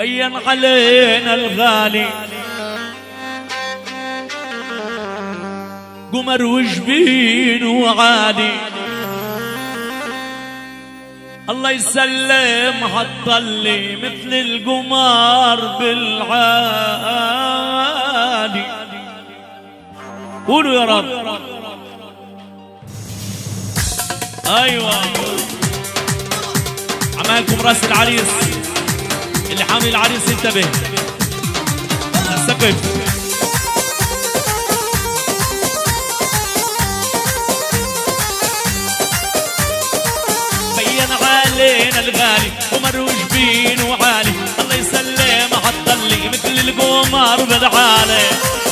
بين علينا الغالي قمر وجبين وعالي الله يسلم حطلي مثل القمر بالعالي. قولوا يا رب. ايوه عمالكم راس العريس اللي حامل العريس انتبه السقف. بين علينا الغالي قمر وجبين وعالي الله يسلم حطلي مثل القمر بالعالي.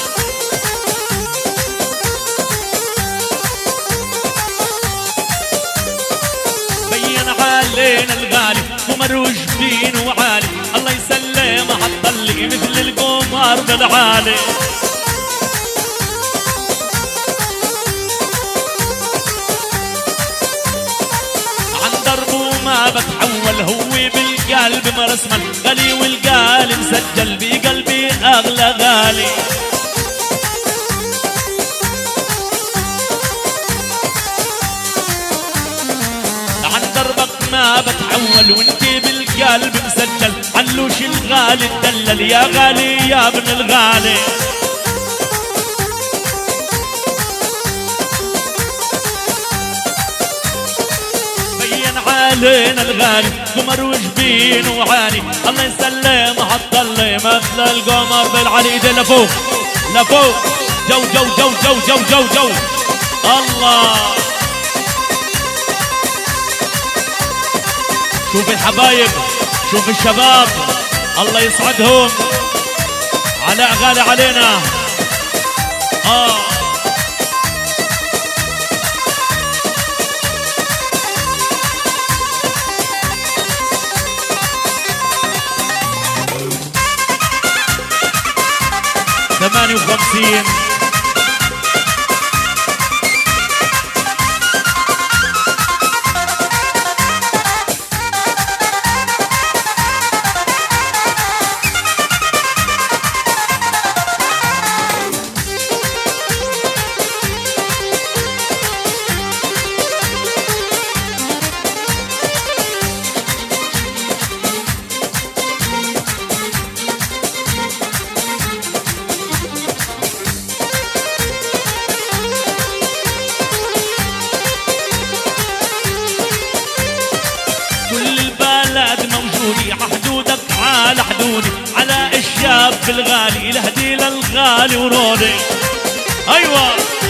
علينا الغالي قمر وجبين وعالي الله يسلم حطلي مثل القمر بالعالي. عن دربه ما بتحول هو بالقلب مرسمل غالي والقالب مسجل بقلبي اغلى غالي. ما بتحول وانتي بالقلب مسجل علوش الغالي الدلل يا غالي يا ابن الغالي. بين علينا الغالي قمر وجبين وعالي الله يسلم حطلي مثل القمر بالعالي. ايدي لفوق لفوق جو جو جو جو جو جو جو الله. شوف الحبايب شوف الشباب الله يسعدهم. علاء غالي علينا ثمانية وخمسين حدودك على حدودي على الشاب الغالي لهدي للغالي ورودي. ايوه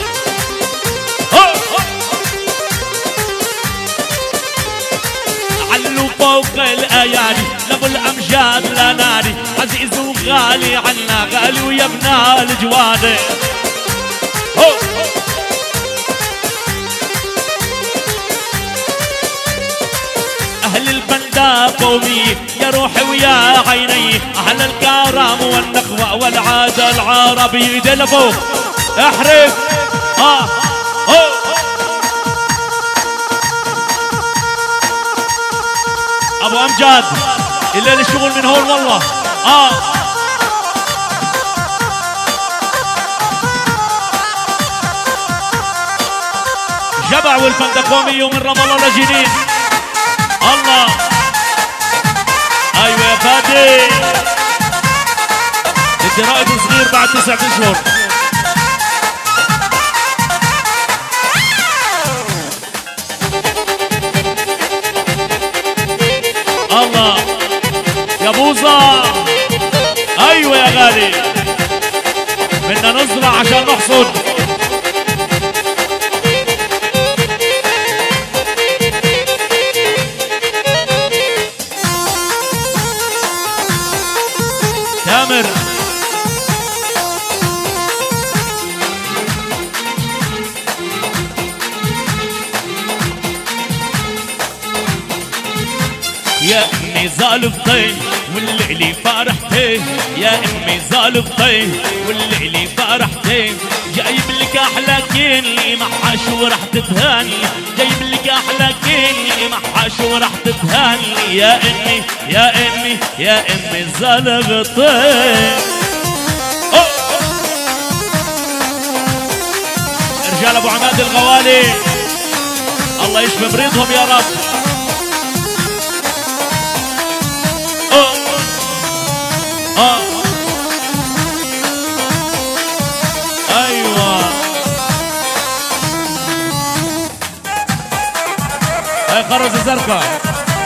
علو فوق الايادي لابو الامجاد لا نادي عزيز وغالي عنا غالي ويا ابنا الجوادي. أهل البندة قومي يا روحي ويا عيني أهل الكرم والنخوة والعادة العربي. ايدي لفوق احرف أبو أمجاد الليل الشغل من هون والله. جبع والفندقومي ومن رام الله لجنين الله. ايوه يا فادي بدي رائد صغير بعد 9 اشهر. الله يا بوظة. ايوه يا غالي بدنا نزرع عشان نحصد. تامر يا امي زالفتي والليلي فرحتي يا امي زالفتي والليلي فرحتي جايب لك احلى كيني مع عاشور رح تتهاني جايب لك احلى اللي محاش وراح تتهني يا امي يا امي يا امي الزلغطين. رجال ابو عماد الغوالي الله يشفي مريضهم يا رب. ايوه هاي خرز الزرقاء.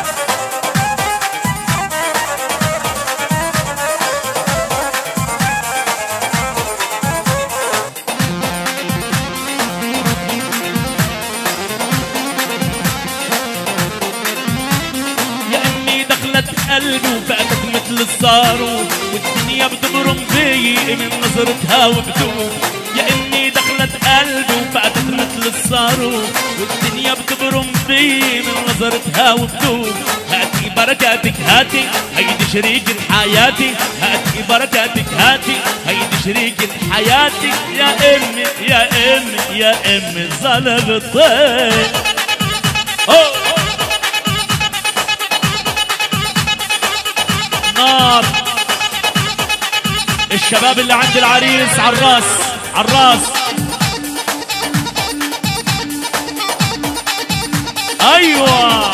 قلبي وفاتت مثل الصاروخ والدنيا بتبرم فيي من نظرتها وبدوخ. يا امي دخلت قلبي وفاتت مثل الصاروخ والدنيا بتبرم فيي من نظرتها وبدوخ. هاتي بركاتك هاتي هيدي شريكة حياتي، هاتي بركاتك هاتي هيدي شريكة حياتي. يا امي يا امي يا امي الزلغطين. نار الشباب اللي عند العريس عالراس عالراس. ايوه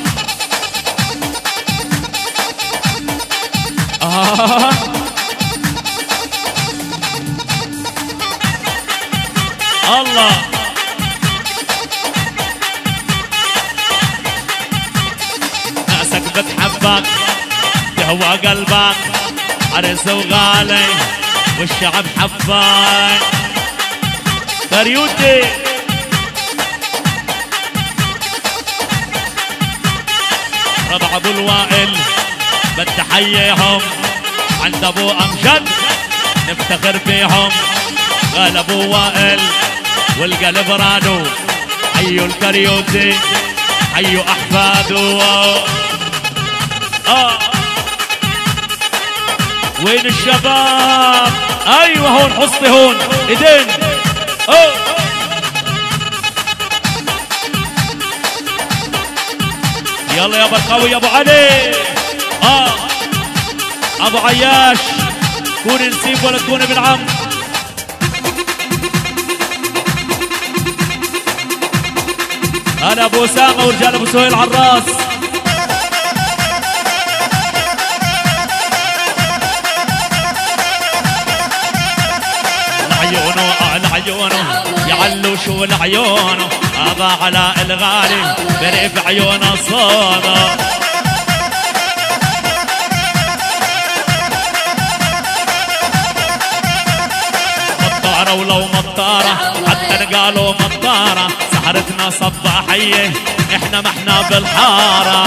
الله ناسك بتحبك هو قلبك عرس وغالي والشعب حباك. كريوتي ربع ابو الوائل بدي احييهم عند ابو امجد نفتخر فيهم. قال ابو وائل والقلب رادو حيوا الكريوتي حيوا احفاده. وين الشباب؟ ايوه هون حصتي هون ايدين. يلا يا برقاوي يا ابو علي. ابو عياش كوني نسيب ولا تكوني بالعم. انا ابو اسامه ورجال ابو سهيل عالراس. عيونه يعلو شو العيونه ابا علاء الغالي بريف عيونه صانا. مطاره ولو مطاره حتى قالوا مطاره سحرتنا صباحيه احنا ما احنا بالحاره.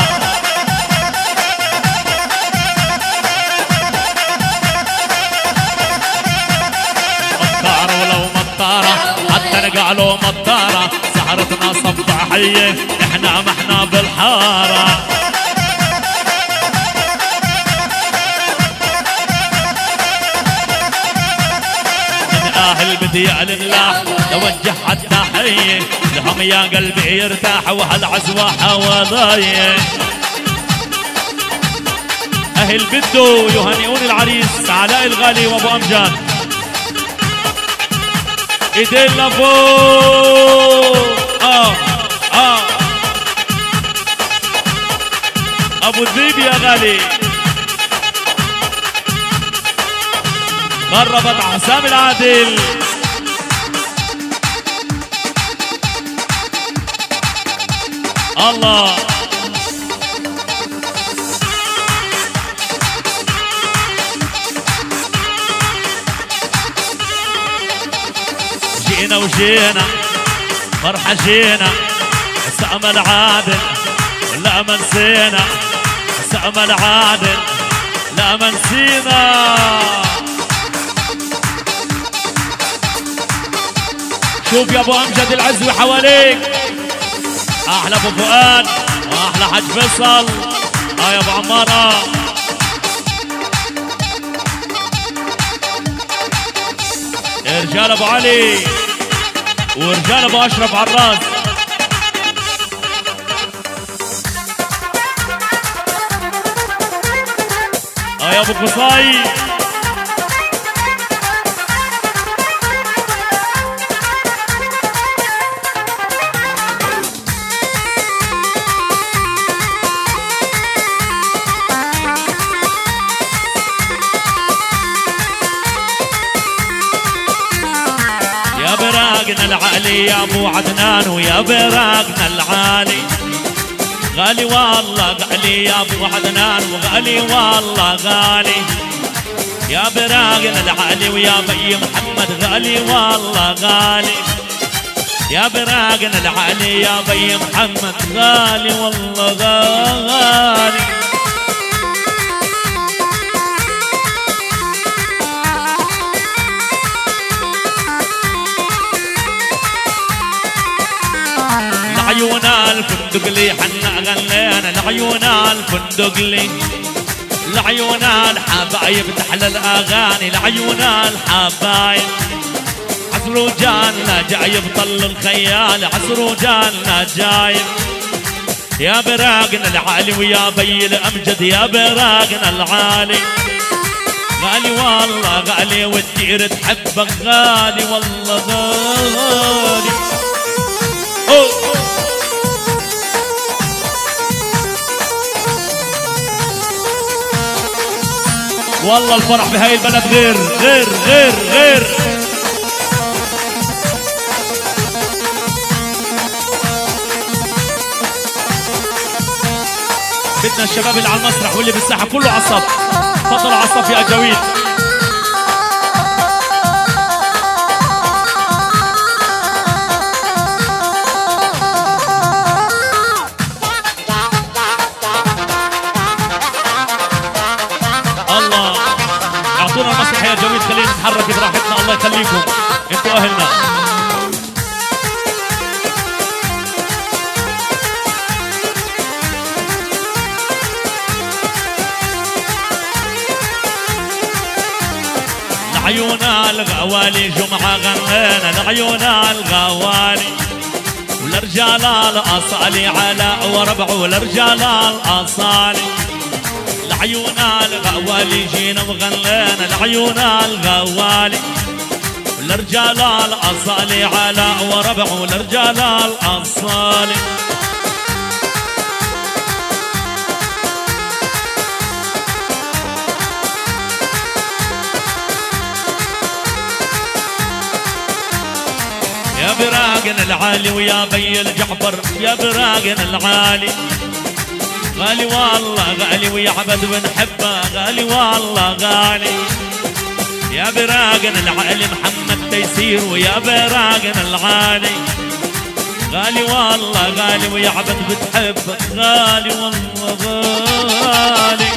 حتى قالوا مطارة سحرتنا صباحية احنا ما احنا بالحارة. من اهل بديع لله توجه التحية لهم يا قلبي يرتاح وهالعزوة حواضايا. اهل بدو يهنئون العريس علاء الغالي وابو امجد. ايدين لفوق. ابو الذيب يا غالي. قربت حسام العادل. الله جينا وجينا فرحة جينا سأم العادل لا ما نسينا سأم العادل لا ما نسينا. شوف يا ابو امجد العزوي حواليك احلى ابو فؤاد واحلى حاج فيصل. يا ابو عماره رجال ابو علي ورجال ابو اشرف عالراس. يا ابو قصاي. يا براقنا العالي يا ابو عدنان ويا براقنا العالي غالي والله غالي يا ابو عدنان وغالي والله غالي. يا براقنا العالي ويا بي محمد غالي والله غالي. يا براقنا العالي يا بي محمد غالي والله غالي. لعيون الفندق لي حنا غنينا لعيون الفندق لي لعيون الحبايب تحلى الاغاني لعيون الحبايب. عصر وجالنا جايب طل الخيال عصر وجالنا جايب. يا براقنا العالي ويا بي الامجد يا براقنا العالي غالي والله غالي والدير تحبك غالي والله غالي. والله الفرح بهاي البلد غير غير غير غير. بدنا الشباب اللي على المسرح واللي بالساحه كله عصب. تفضلوا عصب يا اجاويد. الله اعطونا المسرح يا جويد خلينا نتحرك براحتنا. الله يخليكم انتوا اهلنا. لعيون الغوالي جمعة غنينا لعيون الغوالي والرجال الاصالي علاء وربع والرجال الاصالي. لعيون الغوالي جينا وغنينا لعيون الغوالي والرجال الاصالي علاء وربع والرجال الاصالي. يا براقنا العالي ويا بي الجعفر يا براقنا العالي غالي والله غالي ويا عبد بنحبه غالي والله غالي. يا براقنا العالي محمد تيسير ويا براقنا العالي غالي والله غالي ويا عبد بتحبك غالي والله غالي.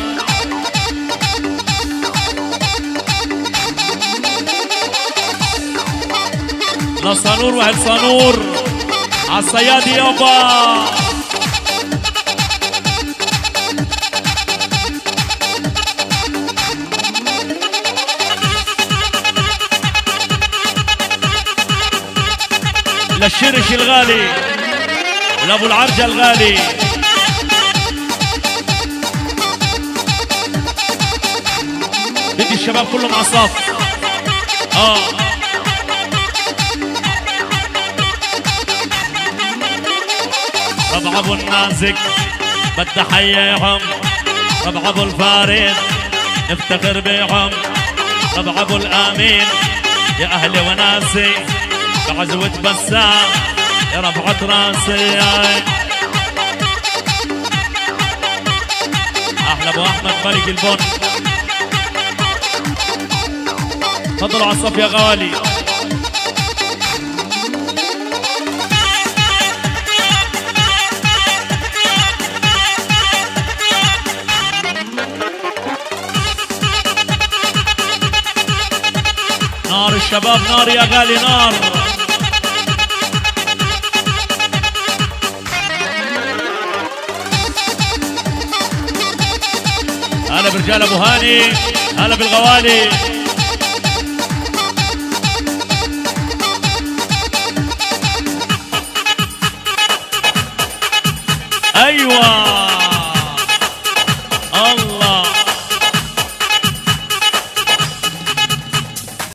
لا صانور واحد صانور عالصياد يابا. للشرش الغالي لابو العرجة الغالي. بدي الشباب كلهم على الصف. ربع ابو النازك بدي احييهم ربع ابو الفارس نفتخر بيهم ربع ابو الامين يا اهلي وناسي بعزوة بسام يا ربعة راسي. احلى ابو احمد ملك البن. تفضلوا على الصف يا غالي. نار الشباب نار يا غالي نار. هلا برجال ابو هاني هلا بالغوالي.